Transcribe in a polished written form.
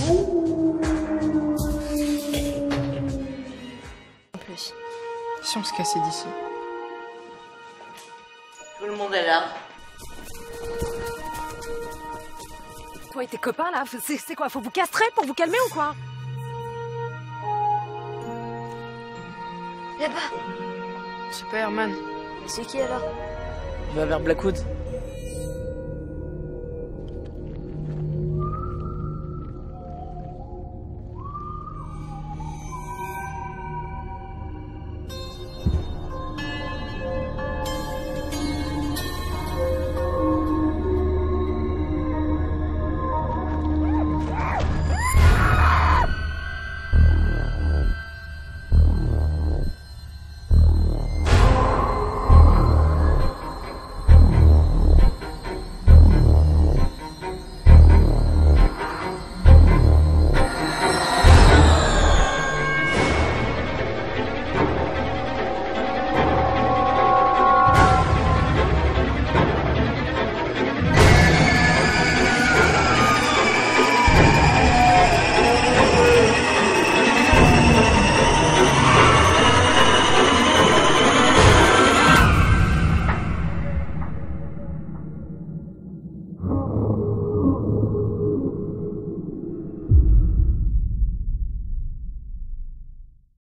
En plus, si on se cassait d'ici. Tout le monde est là. Toi et tes copains là, c'est quoi? Faut vous castrer pour vous calmer ou quoi? C'est pas Herman. Mais c'est qui alors? Va vers Blackwood.